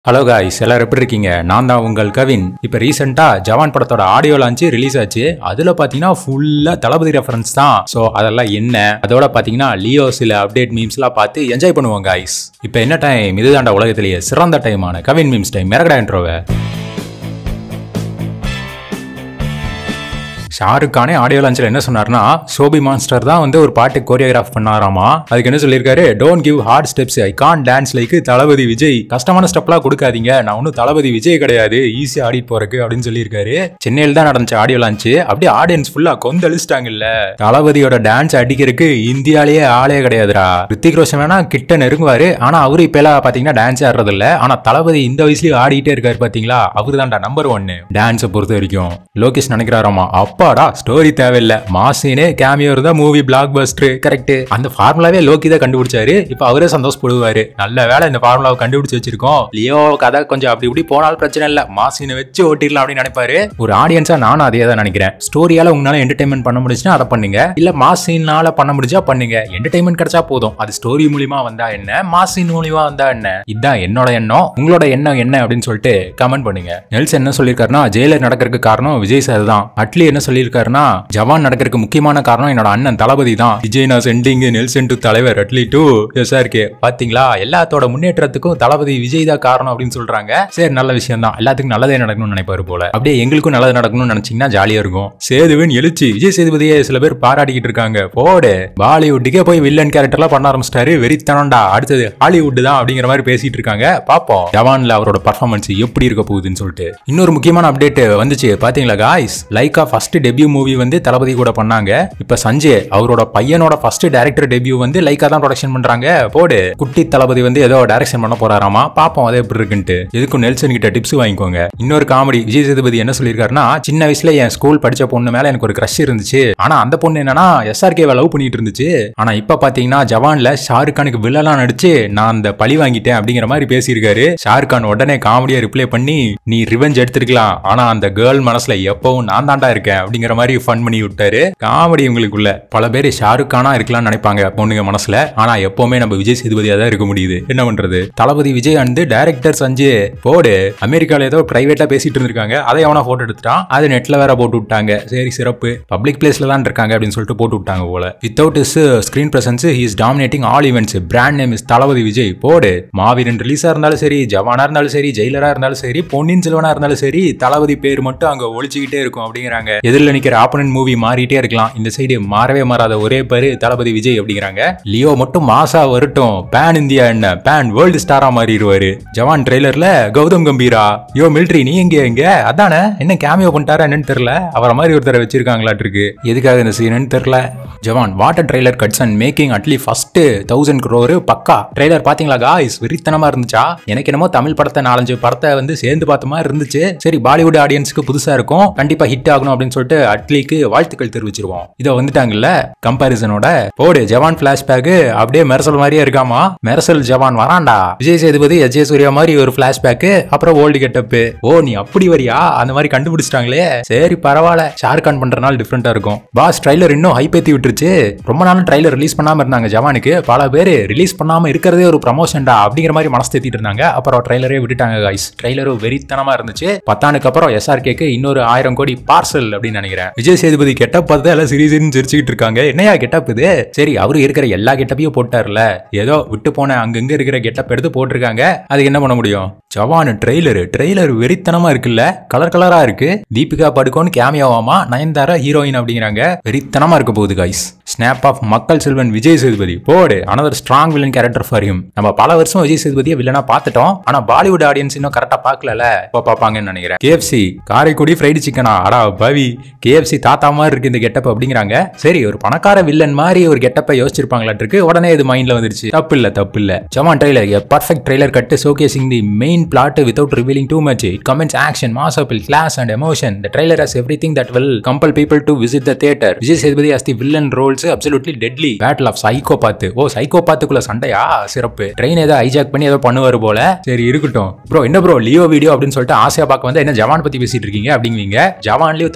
Hello guys, எல்லாரும் எப்படி இருக்கீங்க? நான் தான் உங்கள் கவின். இப்போ ரீசெண்டாக ஜவான் படத்தோட ஆடியோ லான்ச் ரிலீஸ் ஆச்சு. அதில் பார்த்தீங்கன்னா ஃபுல்லாக தளபதி ரெஃபரன்ஸ் தான். ஸோ அதெல்லாம் என்ன, அதோட பார்த்தீங்கன்னா லியோ சில அப்டேட் மீம்ஸ்லாம் பார்த்து என்ஜாய் பண்ணுவோம் காய்ஸ். இப்போ என்ன டைம்? இதுதாண்டா உலகத்திலேயே சிறந்த டைமான கவின் மீம்ஸ் டைம். மிரகடா இன்ட்ரோவை ஷாருக் கானே ஆடியோ லான்ச்சில் என்ன சொன்னார்னா, ஷோபி மான்ஸ்டர் தான் வந்து ஒரு பாட்டு கோரியோகிராஃப் பண்ணாராமா. அதுக்கு என்ன சொல்லியிருக்காரு, don't give hard steps, I can dance like Thalapathy Vijay. கஷ்டமான ஸ்டெப்லாம் கொடுக்காதீங்க, நான் ஒன்றும் தளபதி விஜய் கிடையாது, ஈஸியாக ஆடிட்டு போறக்கு அப்படின்னு சொல்லியிருக்காரு. சென்னையில் தான் நடந்துச்சு ஆடியோ லான்ச்சு. அப்படியே ஆடியன்ஸ் ஃபுல்லா கொந்தளிச்சிட்டாங்கல்ல. தளபதியோட டான்ஸ் அடிக்கிறதுக்கு இந்தியாலேயே ஆளே கிடையாதுரா. ரித்திக் ரோஷன் வேணா கிட்ட நெருங்குவாரு, ஆனா அவரு இப்ப எல்லாம் பாத்தீங்கன்னா டான்ஸ் ஆடுறது இல்ல. ஆனா தளபதி இந்த வயசுலயும் ஆடிட்டே இருக்காரு பாத்தீங்களா. அவரு தான்டா நம்பர் 1 டான்ஸை பொறுத்த வரைக்கும். லோகேஷ் நினைக்கிறாராமா, அப்பாடா ஸ்டோரி தேவையில்லை, மாசினே கேமியோ இருந்தா மூவி பிளாக் பஸ்டர். கரெக்ட், அந்த ஃபார்முலாவே லோகி தான் கண்டுபிடிச்சாரு. இப்ப அவரே சந்தோஷப்படுவாரு. நல்ல வேலை இந்த ஃபார்முலாவை கண்டுபிடிச்சு வச்சிருக்கோம். லியோ கதை கொஞ்சம் அப்படி இப்படி போனாலும் பிரச்சனை இல்ல, மாசினை வச்சு ஓட்டிடலாம் அப்படின்னு நினைப்பாரு. ஒரு ஆடியன்ஸா நானும் அதே தான் நினைக்கிறேன். ஸ்டோரியால உங்களால என்டர்டைன்மெண்ட் பண்ண முடிச்சுன்னா அதை பண்ணுங்க, இல்ல மாசினால பண்ண முடிஞ்சா பண்ணுங்க. என்டர்டைன்மெண்ட் கிடைச்சா போதும். அது ஸ்டோரி மூலியமா வந்தா என்ன, மாசின் மூலியமா வந்தா என்ன, இதுதான் என்னோட எண்ணம். உங்களோட எண்ணம் என்ன அப்படின்னு சொல்லிட்டு கமெண்ட் பண்ணுங்க. நெல்சன் என்ன சொல்லியிருக்காருன்னா, ஜெயிலர் நடக்கிறதுக்கு காரணம் விஜய் சார் தான். அட்லி என்ன சொல்லியிருக்காருன்னா, ஜவான் நடக்கிறதுக்கு முக்கியமான காரணம் என்னோட அண்ணன் தளபதி தான். விஜய் நான் சென்டிங் நெல்சன் டு தலைவர், அட்லி டு எஸ்ஆர்கே. பாத்தீங்களா, எல்லாத்தோட முன்னேற்றத்துக்கும் தளபதி விஜய் தான் காரணம் அப்படின்னு சொல்றாங்க. சரி, நல்ல விஷயம் தான். எல்லாத்துக்கும் நல்லதே நடக்கணும்னு நினைப்பாரு போல. அப்படியே எங்களுக்கும் நல்லது நடக்கணும்னு நினைச்சீங்கன்னா ஜாலியா இருக்கும். சேதுவின் எழுச்சி, விஜய் சேதுபதியை சில பேர் பாராட்டிக்கிட்டு இருக்காங்க. போடு, பாலிவுட்டுக்கே போய் வில்லன் கேரக்டர்லாம் பண்ண ஆரம்பிச்சிட்டாரு, வெறித்தனம்டா. அடுத்தது ஹாலிவுட் தான் அப்படிங்கிற மாதிரி பேசிட்டு இருக்காங்க. பாப்போம் ஜவான்ல அவரோட பர்ஃபார்மன்ஸ் எப்படி இருக்க போகுதுன்னு சொல்லிட்டு. இன்னொரு முக்கியமான அப்டேட் வந்துச்சு பாத்தீங்களா guys. Lyca first debut movie வந்து தளபதி கூட பண்ணாங்க. இப்ப சஞ்சய் அவரோட பையனோட ஃபர்ஸ்ட் டைரக்டர் டெபியூ வந்து லைக்கா தான் ப்ரொடக்ஷன் பண்றாங்க. போடு, குட்டி தளபதி வந்து ஏதோ டைரக்ஷன் பண்ண போறாராமா. பாப்போம் அது எப்படி இருக்குன்ட்டு. எதுக்கும் நெல்சன் கிட்ட டிப்ஸ் வாங்கிக்கோங்க. இன்னொரு காமெடி, விஜய் சேதுபதி என்ன சொல்லியிருக்காருன்னா, சின்ன வயசுல என் ஸ்கூல் படிச்ச பொண்ணு மேல எனக்கு ஒரு கிரஷ் இருந்துச்சு. ஆனா அந்த பொண்ணு என்னன்னா எஸ்ஆர்கேவை லவ் பண்ணிட்டு இருந்துச்சு. ஆனா இப்ப பாத்தீங்கன்னா ஜவான்ல ஷாருக் கானுக்கு வில்லனா நடிச்சு நான் அந்த பழி வாங்கிட்டேன் அப்படிங்கிற மாதிரி பேசியிருக்காரு. ஷாருக் கான் உடனே காமெடியா ரிப்ளை பண்ணி, நீ ரிவெஞ்ச் எடுத்துருக்கலாம், ஆனா அந்த கேர்ள் மனசுல எப்பவும் நான் தாண்டா இருக்கேன் அப்படிங்கிற மாதிரி ஃபன் பண்ணி விட்டாரு. காமெடி உங்களுக்குள்ள. பல பேர் ஷாருக் கானா இருக்கலாம்னு நினைப்பாங்க பொண்ணுங்க மனசுல. ஆனா எப்பவுமே நம்ம விஜய் சேதுபதியா தான் இருக்க முடியுது. என்ன பண்றது, தளபதி விஜய் வந்து டைரக்டர் சஞ்சய். போடு, அமெரிக்கால ஏதோ பிரைவேட்டா பேசிட்டு இருந்திருக்காங்க, அதை அவனா போட்டோ எடுத்துட்டான். அது நெட்ல வேற போட்டு விட்டாங்க. சரி, சிறப்பு, பப்ளிக் பிளேஸ்ல தான் இருக்காங்க அப்படின்னு சொல்லிட்டு போட்டு விட்டாங்க போல. Without is screen presence he is dominating all events. Brand name is Thalapathy Vijay. போடு, மாவீரன் ரிலீஸா இருந்தாலும் சரி, ஜவானா இருந்தாலும் சரி, ஜெயிலரா இருந்தாலும் சரி, பொன்னியின் செல்வனா இருந்தாலும் சரி, தளபதி பேர் மட்டும் அங்க ஒழிச்சுக்கிட்டே இருக்கும் அப்படிங்கிறாங்க. எதிரில் நிக்கிற ஆப்போனன்ட் மூவி மாறிட்டே இருக்கலாம், இந்த சைடு மாறவே மாறாத ஒரே பேரு தளபதி விஜய் அப்படிங்கிறாங்க. லியோ மட்டும் மாசா வரட்டும், பேன் இந்தியா என்ன பேன் வேர்ல்டு ஸ்டாரா மாறிடுவாரு. ஜவான் ட்ரெய்லர்ல கௌதம் கம்பீரா, யோ மிலிட்ரி நீ எங்க அதானே, என்ன கேமியோ பண்ணிட்டாரா என்னன்னு தெரியல. அவரை மாதிரி ஒருத்தரை வச்சிருக்காங்களாட்டு இருக்கு. எதுக்காக இந்த சீன் தெரியல. Jawan water trailer cuts and making Atlee first 1000 crore பக்கா. ட்ரெய்லர் பாத்தீங்களா காய்ஸ், வெறித்தனமா இருந்துச்சா. எனக்கு என்னமோ தமிழ் படத்தை 4-5 படத்தை வந்து சேர்ந்து பார்த்த மாதிரி இருந்துச்சு. சரி, பாலிவுட் ஆடியன்ஸ்க்கு புதுசா இருக்கும், கண்டிப்பா ஹிட் ஆகணும் அப்படின்னு சொல்லிட்டு அட்லிக்கு வாழ்த்துக்கள் தெரிவிச்சிருவோம். இதோ வந்துட்டாங்கல்ல கம்பாரிசனோட. போடு, ஜவான் பிளாஷ்பேக் அப்படியே மெர்சல் மாதிரியே இருக்காமா. மெர்சல் ஜவான் வராண்டா. விஜய் சேதுபதி அஜய் சூர்யா மாதிரி ஒரு பிளாஷ்பேக், அப்புறம் ஓல்டு கெட்டப். ஓ நீ அப்படி வரியா, அந்த மாதிரி கண்டுபிடிச்சிட்டாங்களே. சரி பரவாயில்ல, ஷாருக் கான் பண்றனால டிஃபரெண்டா இருக்கும். பாஸ் ட்ரைலர் இன்னும் ஹைப் ஏத்தி விட்டுருச்சு. ரொம்ப நாள் ட்ரைலர் ரிலீஸ் பண்ணாம இருந்தாங்க ஜவானுக்கு. பல பேர் ரிலீஸ் பண்ணாம இருக்கிறதே ஒரு ப்ரமோஷன்டா அப்படிங்கிற மாதிரி மனசு தேத்திட்டு இருந்தாங்க. அப்புறம் ட்ரைலரே விட்டுட்டாங்க காய்ஸ். ட்ரைலரும் வெறித்தனமா இருந்துச்சு. 10 ஆண்டுக்கு அப்புறம் எஸ்ஆர்கேக்கு இன்னொரு 1000 கோடி பார்சல் அப்படின்னு நினைக்கிறேன். விஜய் சேதுபதி கெட்டப் பார்த்து எல்லாம் சிரிச்சின்னு சிரிச்சுக்கிட்டு இருக்காங்க. என்னையா கெட்டப் இது? சரி, அவரு இருக்கிற எல்லா கெட்டப்பையும் போட்டார்ல, ஏதோ விட்டு போன அங்கங்க இருக்கிற கெட்டப் எடுத்து போட்டிருக்காங்க. அதுக்கு என்ன பண்ண முடியும். ஜவான் ட்ரெய்லர் வெறித்தனமா இருக்குல்ல, கலர் கலரா இருக்கு. தீபிகா படுகோன் கேமியோவாமா, நயன்தாரா ஹீரோயின் அப்படிங்கிறாங்க. வெறித்தனமா இருக்க போகுது காய்ஸ். ஸ்னாப் ஆஃப் மக்கள் செல்வன் விஜய் சேதுபதி. போடு, another strong villain character for him. நம்ம பல வருஷம் விஜய் சேதுபதியை வில்லனா பார்த்துட்டோம், ஆனா பாலிவுட் ஆடியன்ஸ் இன்னும் கரெக்டா பார்க்கல. இப்போ பார்ப்பாங்கன்னு நினைக்கிறேன். KFC காரைக்குடி ஃப்ரைடு சிக்கனா, அடா பவி, KFC தாத்தா மாதிரி இருக்கு இந்த கெட்டப் அப்படிங்கிறாங்க. சரி, ஒரு பணக்கார வில்லன் மாதிரி ஒரு கெட்டப்பை யோசிச்சிருப்பாங்களாட்டு இருக்கு. உடனே இது மைண்ட்ல வந்துருச்சு. தப்பு இல்ல. Jawan trailer a perfect trailer cut showcasing the main plot without revealing too much. It combines action, mass appeal, class and emotion. The trailer has everything that will compel people to visit the theater. Vijay Sethupathi as the villain roles absolutely deadly. Battle of Psychopath. ஓ சைக்கோபாத்துக்குள்ள சண்டையா, சிறப்பு. Train ஏதோ hijack பண்ணி ஏதோ பண்ணுவாரு போல. சரி இருக்கட்டும். ப்ரோ என்ன ப்ரோ லியோ வீடியோ அப்படின்னு சொல்லிட்டு ஆசையா பார்க்க வந்து என்ன ஜவான் பத்தி பேசிட்டு இருக்கீங்க அப்படிங்குவீங்க. ஜவான்லயும் தளபதி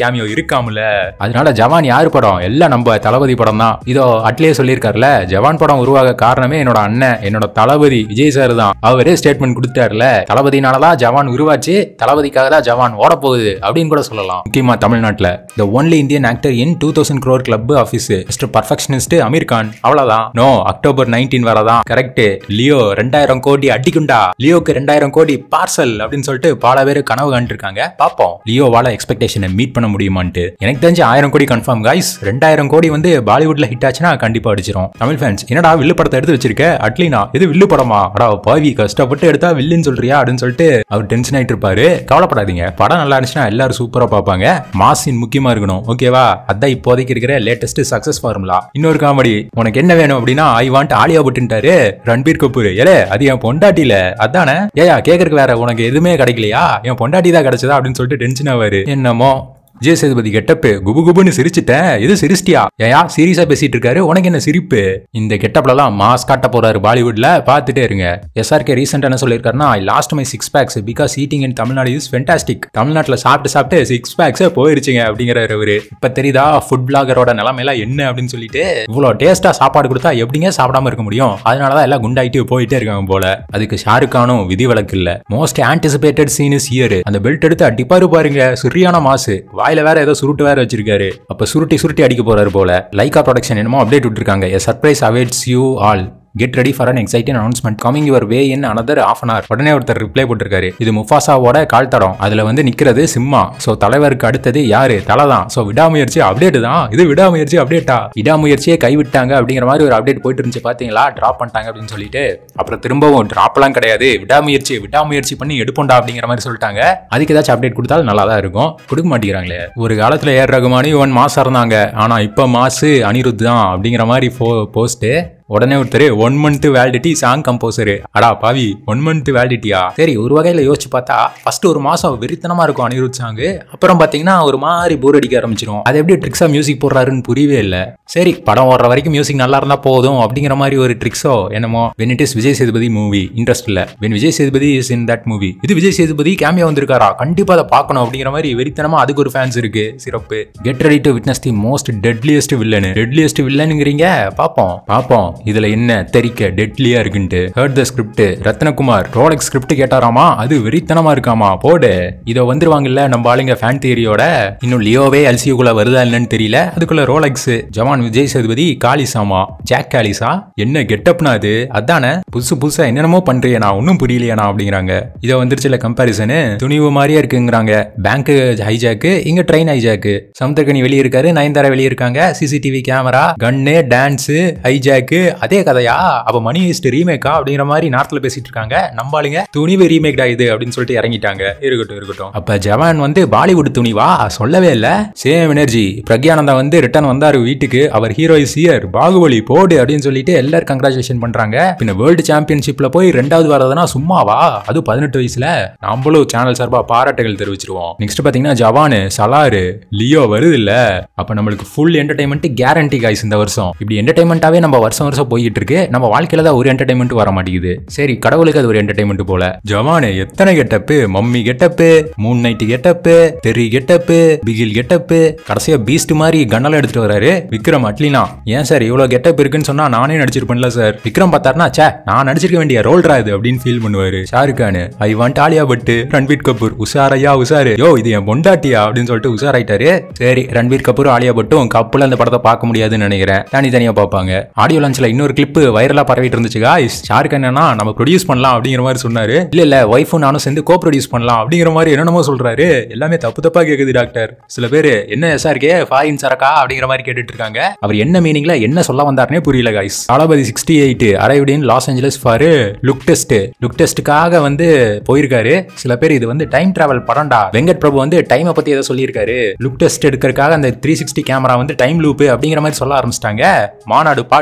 கேமியோ இருக்காமல. அதனால ஜவான் யாரு படம்? எல்லாம் நம்ம தளபதி படம் தான். இதோ அட்லியே சொல்லியிருக்காருல, ஜவான் படம் உருவாக காரணமே என்னோட அண்ணன், என்னோட தளபதி விஜய் சார் தான். அவரே ஸ்டேட்மெண்ட் கொடுத்தாருல, தளபதினாலதான் ஜவான் உருவாச்சு, தளபதிக்காக தான் ஜவான் ஓட போகுது அப்படின்னு கூட சொல்லலாம். முக்கியமா தமிழ்நாட்டுல the only Indian actor in 2000 crore club office Mr. Perfectionist Amir Khan. அவ்வளவுதான். நோ, அக்டோபர் 19 வரதான். கரெக்ட். லியோ 2000 கோடி அடிக்குண்டா, லியோக்கு 2000 கோடி பார்சல் அப்படின்னு சொல்லிட்டு பல பேர் கனவு காண்டு இருக்காங்க. பாப்போம் லியோவால எக்ஸ்பெக்டேஷனை மீட் பண்ண முடியுமான்ட்டு. எனக்கு தெரிஞ்சு 1000 கோடி கன்ஃபார்ம் கைஸ். 2000 கோடி வந்து பாலிவுட்ல ஹிட் ஆச்சுன்னா கண்டிப்பா அடிச்சிரும். தமிழ் ஃபேன்ஸ், என்னடா வில்லு படத்தை எடுத்து வச்சிருக்க அட்லினா, இது வில்லு படமா? அடா பாவி, கஷ்டப்பட்டு எடுத்தா வில்லுன்னு சொல்றியா அப்படின்னு சொல்லிட்டு அவர் டென்ஷன் ஆயிட்டு இருப்பாரு. கவலைப்படாதீங்க, படம் நல்லா இருந்துச்சுன்னா எல்லாரும் சூப்பரா பார்ப்பாங்க. மாசின் முக்கியமா இருக்கணும், ஓகேவா? அதான் இப்போதைக்கு இருக்கிற லேட்டஸ்ட் சக்சஸ் ஃபார்முலா. இன்னொரு காமெடி, உனக்கு என்ன வேணும் அப்படின்னா ஐ வாண்ட் ஆலியா பட்டுன்ட்டாரு ரன்பீர் கபூர். ஏலே அது என் பொண்டாட்டில, அதானே? ஏயா கேக்குறதுக்கு வேற உனக்கு எதுவுமே கிடைக்கலையா? என் பொண்டாட்டி தான் கிடைச்சதா அப்படின்னு சொல்லிட்டு டென்ஷன் ஆவாரு. என்னமோ விஜய் சேதுபதி கெட்டப்பு குபு குபுன்னு சிரிச்சுட்டேன். இது சிரிச்சிட்டியா? ஏயா சீரியஸா பேசிட்டு இருக்காரு, உனக்கு என்ன சிரிப்பு? இந்த கெட்டப்லாம் மாஸ் காட்ட போறாரு பாலிவுட்ல, பாத்துட்டே இருங்க. SRK ரீசெண்டா என்ன சொல்லிருக்காருன்னா, I lost my 6 packs because eating in Tamil Nadu is fantastic. தமிழ்நாட்டுல சாப்பிட்டு 6 packs போயிருச்சுங்க அப்படிங்கிறாரு அவரு. இப்ப தெரியுதா ஃபுட் பிளாகரோட நிலைமையெல்லாம் என்ன அப்படின்னு சொல்லிட்டு. இவ்வளவு டேஸ்டா சாப்பாடு கொடுத்தா எப்படிங்க சாப்பிடாம இருக்க முடியும்? அதனாலதான் எல்லாம் குண்டாயிட்டு போயிட்டே இருக்காங்க போல. அதுக்கு ஷாருக் கானும் விதி விலக்கு இல்ல. Most anticipated scene is here. அந்த பெல்ட் எடுத்து அடிப்பாரு பாருங்க, சரியான மாசு. வாயில வேற ஏதோ சுருட்டு வேற வச்சிருக்காரு. அப்ப சுருட்டி அடிக்க போறாரு போல. லைகா ப்ரொடக்ஷன் என்னமோ அப்டேட் விட்டுருக்காங்க. A surprise awaits you all. Get ready for an exciting announcement coming your way in another half an hour. உடனே ஒருத்தர் ரிப்ளை போட்டிருக்காரு, இது முஃபாசாவோட கால் தடம், அதுல வந்து நிக்கிறது சிம்மா. சோ தலைவருக்கு அடுத்தது யாரு? தலை தான். சோ விடாமுயற்சி அப்டேட் தான். இது விடாமுயற்சி அப்டேட்டா? விடாமுயற்சியே கைவிட்டாங்க அப்படிங்கிற மாதிரி ஒரு அப்டேட் போயிட்டு இருந்துச்சு, பாத்தீங்களா? டிராப் பண்ணிட்டாங்க அப்படின்னு சொல்லிட்டு. அப்புறம் திரும்பவும் டிராப்லாம் கிடையாது, விடாமுயற்சி பண்ணி எடுப்போண்டா அப்படிங்கிற மாதிரி சொல்லிட்டாங்க. அதுக்கு ஏதாச்சும் அப்டேட் கொடுத்தாலும் நல்லா தான் இருக்கும். கொடுக்க மாட்டேங்கிறாங்களே. ஒரு காலத்துல ஏர் ரகுமானி இவன் மாசா இருந்தாங்க, ஆனா இப்ப மாசு அனிருத் தான் அப்படிங்கிற மாதிரி போஸ்ட். உடனே ஒருத்தர் 1 month வேலிடிட்டி சாங் கம்போசரு. அடா பாவி, 1 month வேலிடிட்டியா? சரி, ஒரு வகையில யோசிச்சு பார்த்தா ஃபர்ஸ்ட் ஒரு மாசம் வெறித்தனமா இருக்கும் அனிருத் சாங். அப்புறம் பாத்தீங்கன்னா ஒரு மாதிரி போர் அடிக்க ஆரம்பிச்சிடும். அது எப்படி ட்ரிக்ஸா மியூசிக் போடுறாருன்னு புரியவே இல்லை. சரி, படம் ஓடுற வரைக்கும் மியூசிக் நல்லா இருந்தா போதும் அப்படிங்கிற மாதிரி ஒரு ட்ரிக்ஸோ என்னமோ. when it is Vijay Sethupathi movie interest இல்ல. when Vijay Sethupathi is in that movie. இது விஜய் சேதுபதி கேமியா வந்திருக்காரா, கண்டிப்பா அதை பார்க்கணும் அப்படிங்கிற மாதிரி வெறித்தனமா அதுக்கு ஒரு ஃபேன்ஸ் இருக்கு. சிறப்பு. Get ready to witness the most deadliest வில்லனுங்கிறீங்க. பாப்போம் இதுல என்ன தெரிக்க டெட்லியா இருக்குன்ட்டு. Heard the script. Rathnakumar Rolex script கேட்டாராமா, அது வெறித்தனமா இருக்காமா. போடு, இதோ வந்துருவாங்கல்ல நம்ம ஆளுங்க ஃபேன் தியரியோட. இன்னும் லியோவே எல்சியூக்குள்ள வருதா இல்லன்னு தெரியல, அதுக்குள்ள ரோலெக்ஸ். ஜவான் விஜய் சேதுபதி காலிசாமா, ஜாக் காலிசா. என்ன கெட்டப்னா அது? அதானே புதுசா என்னென்னமோ பண்றியனா, ஒன்னும் புரியலையானா அப்படிங்கிறாங்க. இதை வந்துருச்சுல கம்பாரிசனு. துணிவு மாதிரியே இருக்குங்கிறாங்க. பேங்க் ஹைஜாக்கு, இங்க ட்ரெயின் ஹைஜாக்கு. சமுத்திரக்கனி வெளியே இருக்காரு, நயன்தாரா வெளியே இருக்காங்க. CCTV camera, gun, dance, hijack. அதே கதையா? அப்ப மணி ஹெய்ஸ்ட் ரீமேக்கா அப்படிங்கிற மாதிரி நார்த்ல பேசிட்டு இருக்காங்க. நம்பாளுங்க துணிவு ரீமேக்டா இது அப்படின்னு சொல்லிட்டு இறங்கிட்டாங்க. இருக்கட்டும். அப்ப ஜவான் வந்து பாலிவுட் துணிவா? சொல்லவே இல்ல. Same energy. பிரக்யானந்தா வந்து ரிட்டர்ன் வந்தாரு வீட்டுக்கு. அவர் ஹீரோ இஸ் ஹியர், பாகுபலி போடு அப்படின்னு சொல்லிட்டு எல்லாரும் கங்க்ராச்சுலேஷன் பண்றாங்க. பின்ன வேர்ல்டு சாம்பியன்ஷிப்ல போய் 2வது வரதுனா சும்மாவா? அது 18 வயசுல. நம்மளும் சேனல் சார்பா பாராட்டுகள் தெரிவிச்சிருவோம். நெக்ஸ்ட் பாத்தீங்கன்னா ஜவானு, சலாரு, லியோ வருது இல்ல. அப்ப நம்மளுக்கு ஃபுல் என்டர்டைன்மெண்ட் கேரண்டி கைஸ் இந்த வருஷம். இப்படி என்டர்டைன்மெண்டாவே நம்ம வருஷம் போயிட்டு இருக்கு. நம்ம வாழ்க்கையில தான் ஒரு என்டர்டைன்மெண்ட் வர மாட்டேங்குது. சரி, கடவுளுக்கு அது ஒரு என்டர்டைன்மெண்ட் போல. ஜவானு எத்தனை getup, mummy getup, moon night getup, Theri getup, Bigil getup, கடைசியா பீஸ்ட் மாதிரி கண்ணல எடுத்துட்டு வராரு. விக்ரம் அட்லினா, ஏன் சார் இவ்வளவு கெட்டப் இருக்குன்னு சொன்னா நானே நடிச்சிருப்பேன்ல சார். விக்ரம் பார்த்தாருனா, சே நான் நடிச்சிருக்க வேண்டிய ரோல்ரா இது அப்படின்னு ஃபீல் பண்ணுவாரு. Shahrukh Khan, I want Alia Bhatt. ரன்பீர் கபூர், உஷாரையா உஷாரு, யோ இது என் பொண்டாட்டியா அப்படின்னு சொல்லிட்டு உஷாராயிட்டாரு. சரி, ரன்பீர் கபூர் ஆலியா பட்டும் கப்புல அந்த படத்தை பார்க்க முடியாதுன்னு நினைக்கிறேன். தனித்தனியா பார்ப்பாங்க. ஆடியோ லான்ச்ல இன்னொரு கிளிப் வைரலா பரவிட்டு இருந்துச்சு गाइस. ஷாருக் என்னன்னா நம்ம ப்ரொடியூஸ் பண்ணலாம் அப்படிங்கிற மாதிரி சொன்னாரு. இல்ல வைஃபும் நானும் சேர்ந்து கோ ப்ரொடியூஸ் பண்ணலாம் அப்படிங்கிற மாதிரி என்னென்னமோ சொல்றாரு. எல்லாமே தப்பா கேக்குது டாக்டர். சில பேர் என்ன SRK ஃபாரின் சரக்கா அப்படிங்கிற மாதிரி கேட்டுட்டு இருக்காங்க. அவர் என்ன மீனிங்ல என்ன சொல்ல வந்தாருன்னே புரியல guys. Thalapathy 68 arrived in Los Angeles for look டெஸ்ட்டுக்காக வந்து போயிருக்காரு. சில பேர் இது வந்து டைம் டிராவல் படம்டா. வெங்கட் பிரபு வந்து டைமை பத்தி ஏதோ சொல்லியிருக்காரு. லுக் டெஸ்ட் எடுக்கிறதுக்காக அந்த 360 கேமரா வந்து டைம் லூப் அப்படிங்கிற மாதிரி சொல்ல ஆரம்பிச்சிட்டாங்க. மாநாடு பார்ட் 2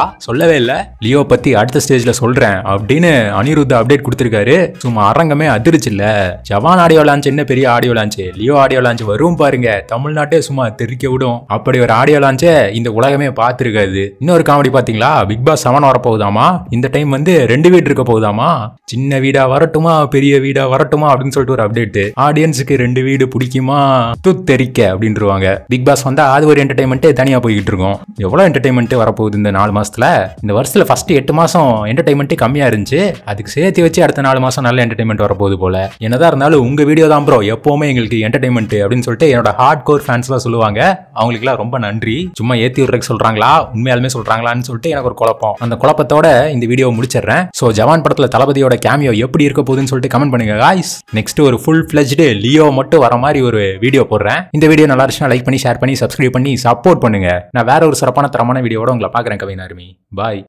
சொல்லவே இல்ல. லியோ பத்தி அடுத்த ஸ்டேஜ்ல சொல்றேன் அப்படின்னு அனிருத் அப்டேட் கொடுத்திருக்காரு. சும்மா அரங்கமே அதிர்ச்சி இல்ல. ஜவான் ஆடியோ லான்ச் என்ன பெரிய audio launch, Leo audio launch வரும் பாருங்க, தமிழ்நாட்டே சும்மா தெரிக்க விடும். அப்படி ஒரு ஆடியோ லான்ச்சை இந்த உலகமே பார்த்திருக்காது. இன்னொரு காமெடி பாத்தீங்களா, பிக் பாஸ் 7 வரப்போகுதாமா. இந்த டைம் வந்து 2 வீடு இருக்க போகுதாமா. சின்ன வீடா வரட்டுமா பெரிய வீடா வரட்டுமா அப்படின்னு சொல்லிட்டு ஒரு அப்டேட். ஆடியன்ஸுக்கு 2 வீடு பிடிக்குமா தெரிக்க அப்படின்றாங்க. பிக் பாஸ் வந்தா அது ஒரு என்டர்டைன்மெண்ட் தனியா போய்கிட்டு இருக்கும். எவ்வளவு என்டர்டைன்மெண்ட் வரப்போகுது இந்த 4 மாசத்துல. இந்த வருஷத்துல ஃபர்ஸ்ட் 8 மாசம் என்டர்டைன்மெண்ட் கம்மியா இருந்துச்சு. அதுக்கு சேர்த்து வச்சு அடுத்த 4 மாசம் நல்ல என்டர்டைன்மெண்ட் வரப்போகுது போல. என்னதான் இருந்தாலும் உங்க வீடியோ தான் ப்ரோ எப்பவுமே எங்களுக்கு என்டர்டைன்மெண்ட் அப்படின்னு சொல்லிட்டு என்னோட ஹார்ட் கோர் ஃபேன்ஸ் எல்லாம் சொல்லுவாங்க. அவங்களுக்கு எல்லாம் ரொம்ப நன்றி. சும்மா ஏத்தி விடுறதுக்கு சொல்றாங்களா உண்மையாலுமே சொல்றாங்களான்னு சொல்லிட்டு எனக்கு ஒரு குழப்பம். அந்த குழப்பத்தோட இந்த வீடியோ முடிச்சிடுறேன். சோ ஜவான் படத்துல தளபதியோட கேமியோ எப்படி இருக்க போகுதுன்னு சொல்லிட்டு கமெண்ட் பண்ணுங்க गाइस. நெக்ஸ்ட் ஒரு ஃபுல் ஃபிளெஜ்டு லியோ மட்டும் வர மாதிரி ஒரு வீடியோ போடுறேன். இந்த வீடியோ நல்லா இருந்துச்சுன்னா லைக் பண்ணி ஷேர் பண்ணி சப்ஸ்கிரைப் பண்ணி சப்போர்ட் பண்ணுங்க. நான் வேற ஒரு சிறப்பான தரமான வீடியோவோட உங்களை பாக்குறேன் கவினாருமி. பாய்.